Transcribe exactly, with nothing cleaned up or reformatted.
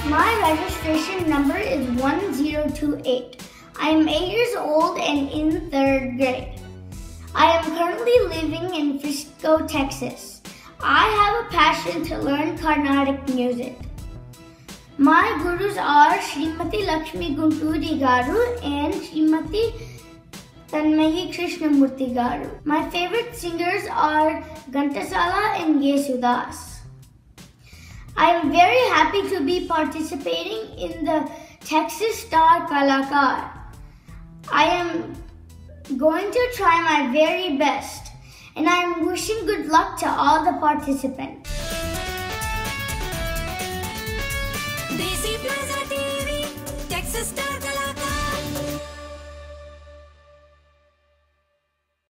My registration number is one zero two eight. I am eight years old and in third grade. I am currently living in Frisco, Texas. I have a passion to learn Carnatic music. My gurus are Srimati Lakshmi Gunturi Garu and Srimati Tanmayi Krishnamurti Garu. My favorite singers are Ghantasala and Yesudas. I am very happy to be participating in the Texas Star Kalakaar. I am going to try my very best, and I am wishing good luck to all the participants. Desi Plaza T V, Texas Star.